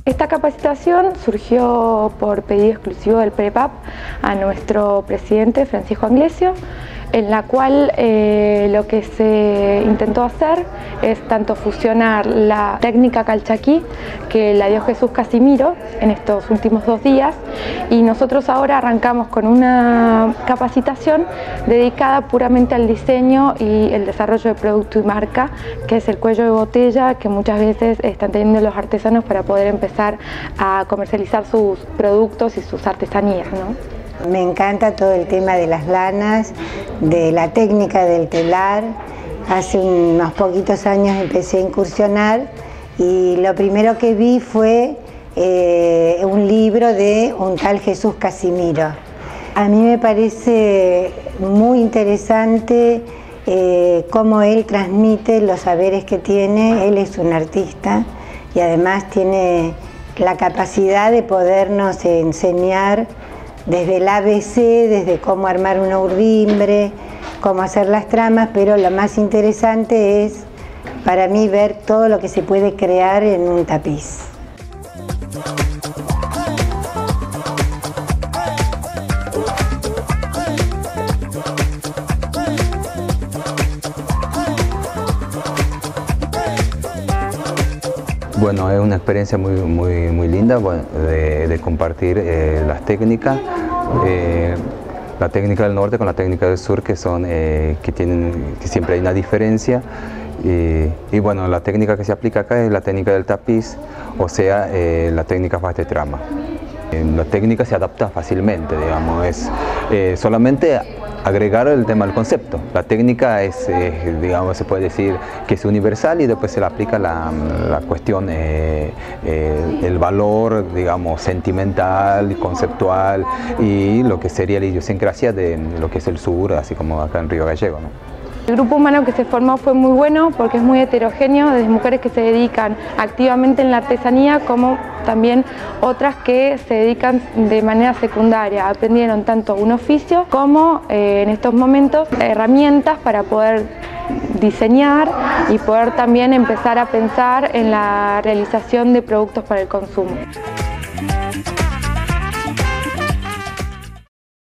Esta capacitación surgió por pedido exclusivo del PREPAP a nuestro presidente Francisco Anglesio, en la cual lo que se intentó hacer es tanto fusionar la técnica calchaquí que la dio Jesús Casimiro en estos últimos 2 días, y nosotros ahora arrancamos con una capacitación dedicada puramente al diseño y el desarrollo de producto y marca, que es el cuello de botella que muchas veces están teniendo los artesanos para poder empezar a comercializar sus productos y sus artesanías, ¿no? Me encanta todo el tema de las lanas, de la técnica del telar. Hace unos poquitos años empecé a incursionar y lo primero que vi fue un libro de un tal Jesús Casimiro. A mí me parece muy interesante cómo él transmite los saberes que tiene. Él es un artista y además tiene la capacidad de podernos enseñar desde el ABC, desde cómo armar una urdimbre, cómo hacer las tramas, pero lo más interesante es para mí ver todo lo que se puede crear en un tapiz. Bueno, es una experiencia muy linda de compartir las técnicas, la técnica del norte con la técnica del sur, que siempre hay una diferencia, y bueno, la técnica que se aplica acá es la técnica del tapiz, o sea, la técnica de trama. La técnica se adapta fácilmente, digamos, es solamente agregar el tema del concepto. La técnica es, digamos, se puede decir que es universal, y después se le aplica la cuestión, el valor, digamos, sentimental, conceptual, y lo que sería la idiosincrasia de lo que es el sur, así como acá en Río Gallego, ¿no? El grupo humano que se formó fue muy bueno porque es muy heterogéneo, desde mujeres que se dedican activamente en la artesanía como también otras que se dedican de manera secundaria. Aprendieron tanto un oficio como en estos momentos herramientas para poder diseñar y poder también empezar a pensar en la realización de productos para el consumo.